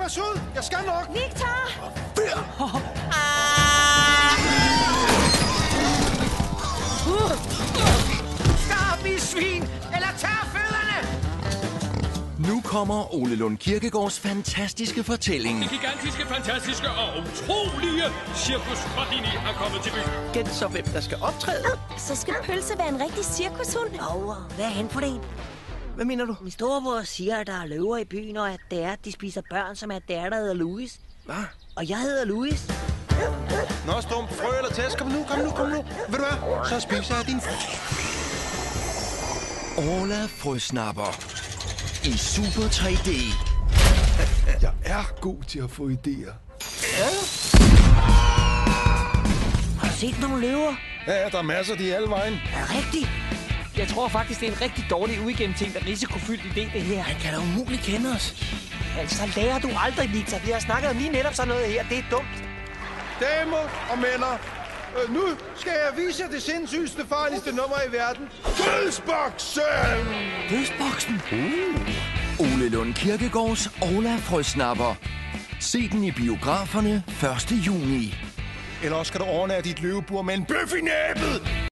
mig ud. Jeg skal nok. Victor! Stop, I svin! Eller tag fødderne! Nu kommer Ole Lund Kirkegaards fantastiske fortælling. Det gigantiske, fantastiske og utrolige cirkus Bardini er kommet til byen. Gæt så, hvem der skal optræde. Så skal Pølse være en rigtig cirkushund. Hvad er han for en? Hvad mener du? Min storebror siger, at der er løver i byen, og at det er, at de spiser børn, som er der hedder Louis. Hvad? Og jeg hedder Louis. Nå, Stump, frø eller tæsk. Kom nu. Ved du hvad? Så spiser jeg din... ORLA FRØSNAPPER i Super 3D. Jeg er god til at få idéer. Har du set nogle løver? Ja, der er masser, de er alle vejen. Er det rigtigt? Jeg tror faktisk, det er en rigtig dårlig, uigennemtænkt og risikofyldt idé, det her. Han kan da umuligt kende os. Altså, lærer du aldrig, Victor. Vi har snakket om lige netop sådan noget her. Det er dumt. Damer og mænder, nu skal jeg vise jer det sindssygste, farligste nummer i verden. Dødsboksen! Dødsboksen? Ole Lund Kirkegaards ORLA FRØSNAPPER. Se den i biograferne 1. juni. Eller også skal du overnære dit løvebur med en bøf i næbet.